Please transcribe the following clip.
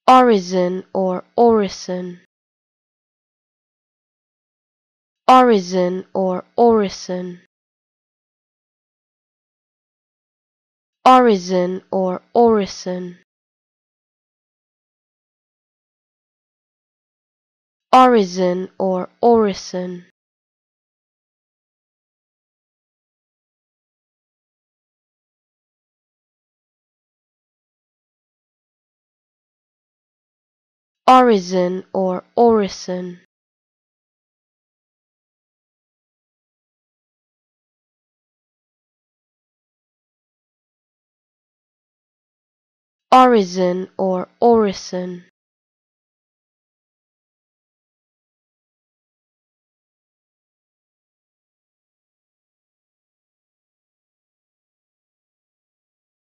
Orison or orison. Orison or orison. Orison or orison. Orison or orison. Orison or orison. Orison or orison.